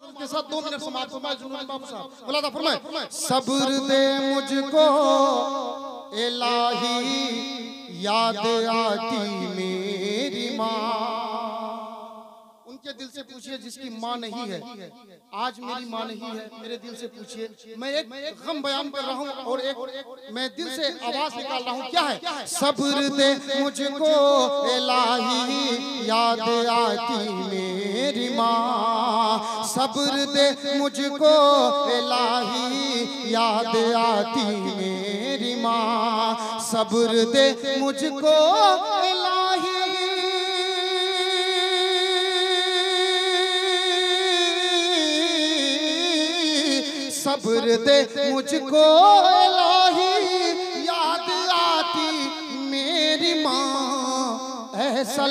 के साथ 2 मिनट समाप्त फरमाए जुनून बाबू साहब। मुलादा फरमाए, सब्र दे मुझको इलाही, याद आती मेरी माँ। उनके दिल से पूछिए जिसकी माँ नहीं है, आज मेरी माँ नहीं है, मेरे दिल से पूछिए। मैं एक गम बयान कर रहा हूँ और एक मैं दिल से आवाज निकाल रहा हूँ। क्या है? सब्र दे मुझको इलाही, याद आती मेरी माँ। सब्र दे मुझको इलाही, याद आती मेरी माँ। सब्र दे मुझको इलाही, सब्र दे मुझको इलाही, याद आती मेरी माँ। ऐसा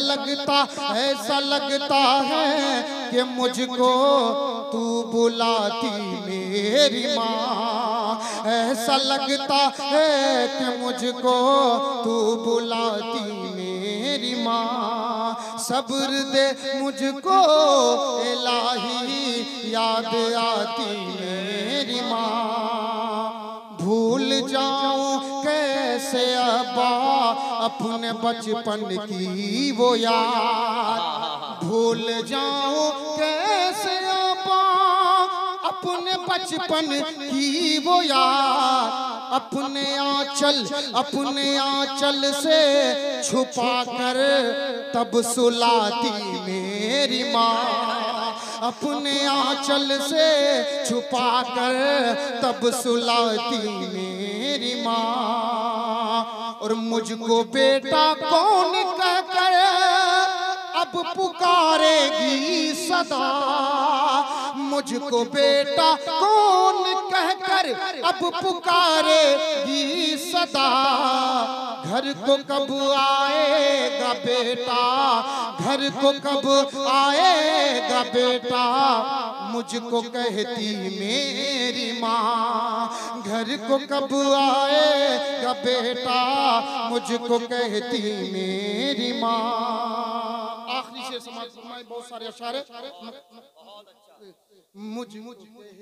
लगता है कि मुझको तू बुलाती मेरी माँ। ऐसा लगता है कि मुझको तू बुलाती मेरी माँ। सब्र दे मुझको इलाही, याद आती मेरी माँ। भूल जाऊं कैसे अब्बा अपने बचपन की वो याद। भूल जाऊं कैसे अब्बा अपने बचपन की वो याद। अपने आंचल से छुपा कर तब सुलाती मेरी माँ। अपने आंचल से छुपा कर तब सुलाती मेरी माँ। और मुझको बेटा कौन कहकर अब पुकारेगी सदा। मुझको बेटा कौन कहकर अब पुकारेगी सदा। घर को कब आएगा बेटा, घर को कब आएगा बेटा, मुझको कहती मेरी माँ। घर को कब आएगा बेटा, मुझको कहती मेरी माँ। आखिरी शेर समाप्त फरमाए, बहुत सारे अशार है। मुझको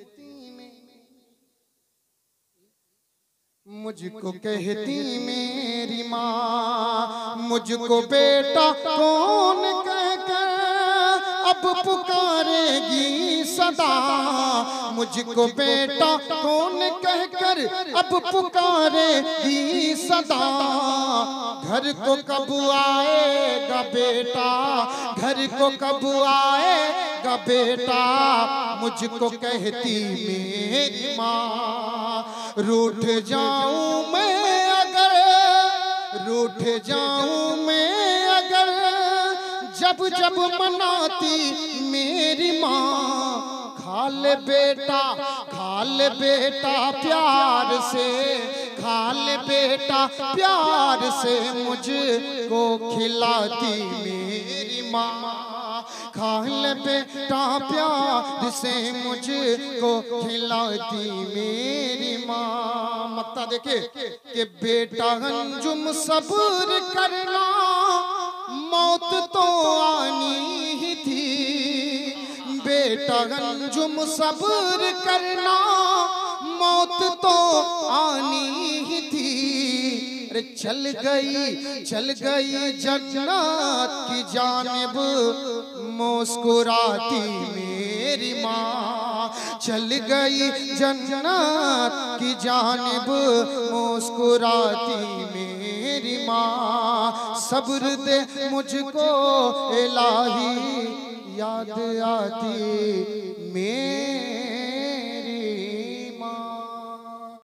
कहती मेरी माँ। मुझको बेटा कौन कहकर अब पुकारेगी सदा। मुझको बेटा कौन कहकर अब पुकारेगी सदा। घर को कब आएगा बेटा, घर को कब आएगा बेटा, मुझको कहती मेरी माँ। रूठ जाऊं मैं अगर, रूठ जाऊं मैं अगर, जब जब मनाती मेरी माँ। खा ले बेटा प्यार से, खा ले बेटा प्यार से, मुझको खिलाती मेरी माँ। खा ले बेटा प्यार से, मुझको खिलाती मेरी माँ। मक्ता देखे कि बेटा अंजुम सब्र करना, मौत तो आनी ही थी। बेटा अंजुम सब्र करना, मौत तो आनी ही थी। अरे चल गई जन्नत की जानिब मुस्कुराती मेरी माँ। चल गई जन्नत की जानिब मुस्कुराती मेरी माँ। सब्र दे मुझको इलाही, याद आती मेरी